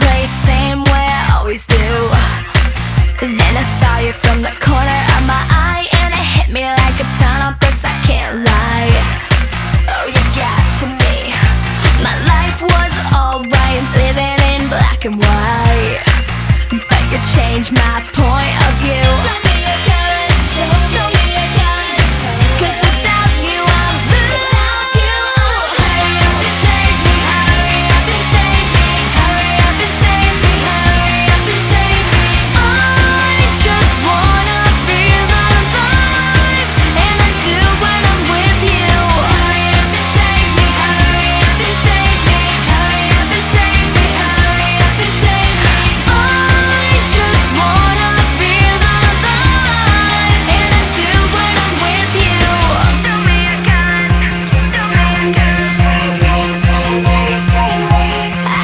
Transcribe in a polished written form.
place, same way I always do. Then I saw you from the corner of my eye, and it hit me like a ton of bricks, I can't lie. Oh, you got to me. My life was alright, living in black and white, but you changed my point.